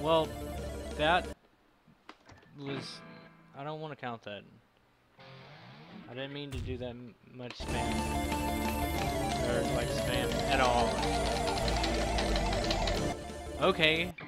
Well, that was... I don't want to count that. I didn't mean to do that much spam. Or, like, spam at all. Okay.